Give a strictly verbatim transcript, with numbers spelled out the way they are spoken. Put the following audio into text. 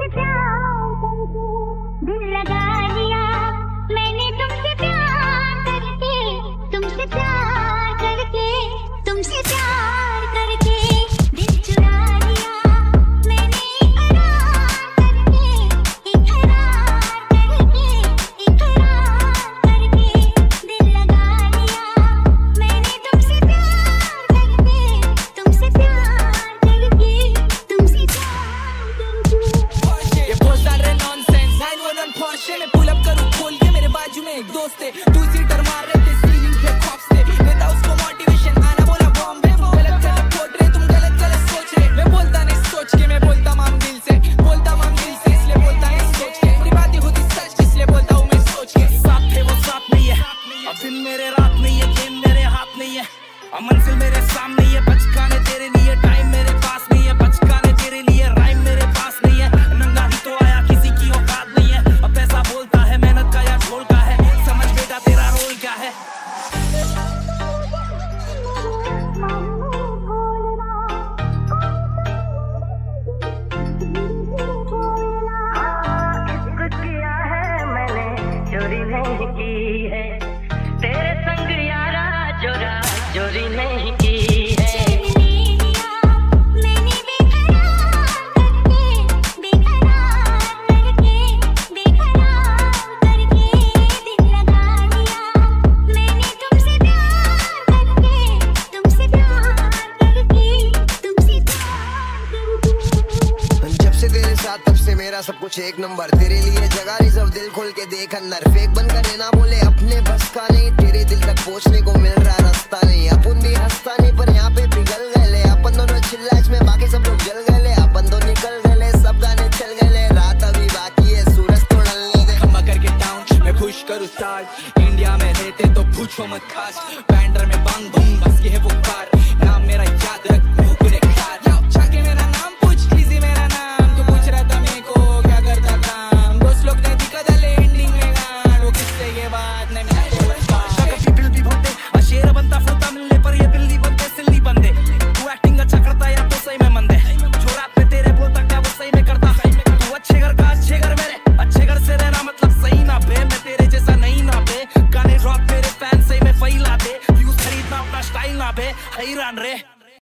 सब कुछ एक नंबर, तेरे लिए जगह रिजर्व, दिल खोल के देख अंदर, फेक बन कर ना बोले अपने बस का नहीं, तेरे दिल तक पहुंचने को मिल रहा रास्ता नहीं, अपन भी हंसता नहीं पर यहाँ पे पिघल गए, अपन दोनों चिल्लाच में बाकी सब लोग जल गए, अपन तो निकल गए, सब गाने चल गए, रात अभी बाकी है, सूरज तो ढलने दे, खम्बा करके टाउन में पुश करूँ स्टार्ट, इंडिया में रहते तो पूछो मत खास, बैंडर में बांग बूम बस ये है वो कार, नाम मेरा याद रख